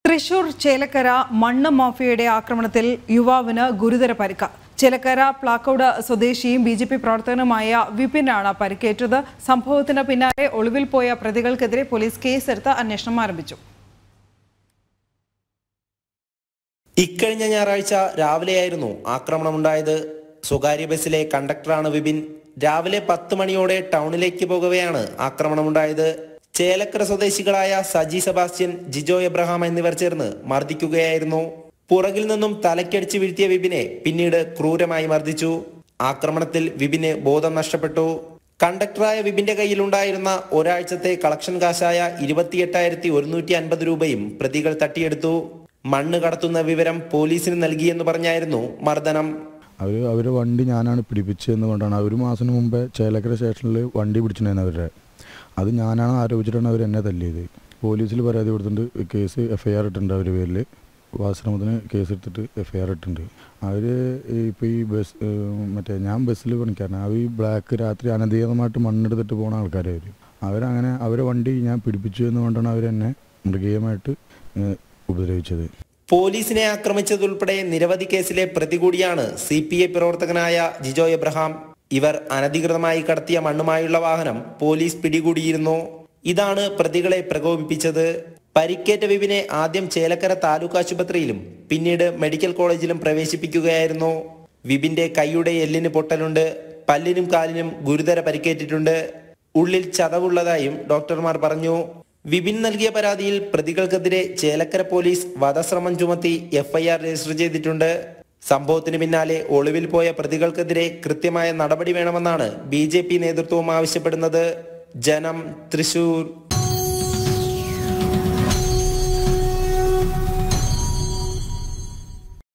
തൃശൂർ ചേലക്കര മണ്ണ് മാഫിയയുടെ ആക്രമണത്തിൽ യുവാവിന് ഗുരുതര പരിക്ക്. ചേലക്കര പ്ലാക്കോട് സ്വദേശിയും ബിജെപി പ്രവർത്തകനുമായ വിപിനാണ് പരിക്കേറ്റത്. സംഭവത്തിന് പിന്നാലെ ഒളിവിൽ പോയ പ്രതികൾക്കെതിരെ പോലീസ് കേസെടുത്ത് അന്വേഷണം ആരംഭിച്ചു. ഇക്കഴിഞ്ഞ ഞായറാഴ്ച രാവിലെയായിരുന്നു ആക്രമണമുണ്ടായത്. സ്വകാര്യ ബസ്സിലെ കണ്ടക്ടറാണ് വിപിൻ. രാവിലെ 10 മണിയോടെ ടൗണിലേക്ക് പോകവെയാണ് ആക്രമണമുണ്ടായത്. ചേലക്കര സ്വദേശികളായ സജി സെബാസ്റ്റ്യൻ, ജിജോ എബ്രഹാം എന്നിവർ ചേർന്ന് മർദ്ദിക്കുകയായിരുന്നു. പുറകിൽ നിന്നും തലക്കടിച്ച് വീഴ്ത്തിയ വിപിനെ പിന്നീട് ക്രൂരമായി മർദ്ദിച്ചു. ആക്രമണത്തിൽ വിപിന് ബോധം നഷ്ടപ്പെട്ടു. കണ്ടക്ടറായ വിപിന്റെ കയ്യിലുണ്ടായിരുന്ന ഒരാഴ്ചത്തെ കളക്ഷൻ കാശായ 28,150 രൂപയും പ്രതികൾ തട്ടിയെടുത്തു. മണ്ണ് കടത്തുന്ന വിവരം പോലീസിന് നൽകിയെന്ന് പറഞ്ഞായിരുന്നു മർദ്ദനം. അവര് വണ്ടി ഞാനാണ് പിടിപ്പിച്ചതെന്ന് കൊണ്ടാണ്. ഒരു മാസം മുമ്പേ ചേലക്കര സ്റ്റേഷനിൽ വണ്ടി പിടിച്ചിട്ടുണ്ടായിരുന്നു അവരുടെ. അത് ഞാനാണ് ആരോപിച്ചിട്ടാണ് അവർ എന്നെ തല്ലിയത്. പോലീസിൽ പരാതി കൊടുത്തിട്ടുണ്ട്. കേസ് FIR ഇട്ടിട്ടുണ്ട്. അവർ പേരിൽ വാശ്രമത്തിന് കേസ് എടുത്തിട്ട് FIR ഇട്ടിട്ടുണ്ട്. അവർ ഇപ്പോൾ ഈ ബസ് ഞാൻ ബസ്സിൽ പണിക്കാരനാണ്. അവർ ഈ ബ്ലാക്ക് രാത്രി അനധികൃതമായിട്ട് മണ്ണെടുത്തിട്ട് പോകുന്ന ആൾക്കാർ. അവരങ്ങനെ അവരെ വണ്ടി ഞാൻ പിടിപ്പിച്ചു എന്നുകൊണ്ടാണ് അവരെന്നെ മൃഗീയമായിട്ട് ഉപദ്രവിച്ചത്. പോലീസിനെ ആക്രമിച്ചതുൾപ്പെടെ നിരവധി കേസിലെ പ്രതി കൂടിയാണ് CPI പ്രവർത്തകനായ ജിജോ എബ്രഹാം. ഇവർ അനധികൃതമായി കടത്തിയ മണ്ണുമായുള്ള വാഹനം പോലീസ് പിടികൂടിയിരുന്നു. ഇതാണ് പ്രതികളെ പ്രകോപിപ്പിച്ചത്. പരിക്കേറ്റ വിപിനെ ആദ്യം ചേലക്കര താലൂക്ക് ആശുപത്രിയിലും പിന്നീട് മെഡിക്കൽ കോളേജിലും പ്രവേശിപ്പിക്കുകയായിരുന്നു. വിപിന്റെ കൈയുടെ എല്ലിന് പൊട്ടലുണ്ട്. പല്ലിനും കാലിനും ഗുരുതര പരിക്കേറ്റിട്ടുണ്ട്. ഉള്ളിൽ ചതവുള്ളതായും ഡോക്ടർമാർ പറഞ്ഞു. വിപിൻ നൽകിയ പരാതിയിൽ പ്രതികൾക്കെതിരെ ചേലക്കര പോലീസ് വധശ്രമം ചുമത്തി FIR രജിസ്റ്റർ ചെയ്തിട്ടുണ്ട്. സംഭവത്തിന് പിന്നാലെ ഒളിവിൽ പോയ പ്രതികൾക്കെതിരെ കൃത്യമായ നടപടി വേണമെന്നാണ് BJP നേതൃത്വവും ആവശ്യപ്പെടുന്നത്. ജനം, തൃശൂർ.